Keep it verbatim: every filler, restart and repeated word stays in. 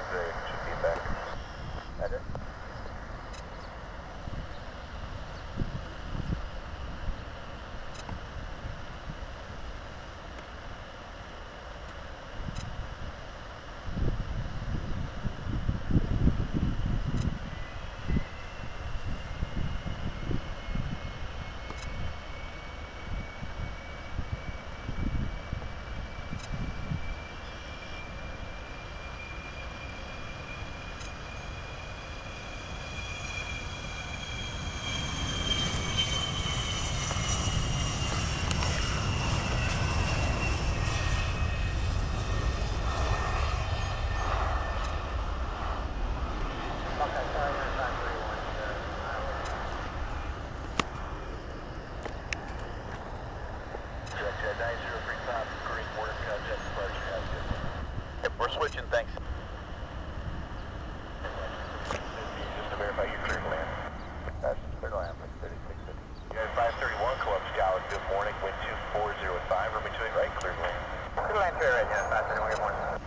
X-ray should be back. Roger. We're switching, thanks. Just to verify you're clear to land. That's clear to land, thirty-six fifty. You're at five thirty-one, Club Scout. Good morning, wind two four zero five, room between right, clear to land. Clear to land, clear right now, five thirty-one, good morning.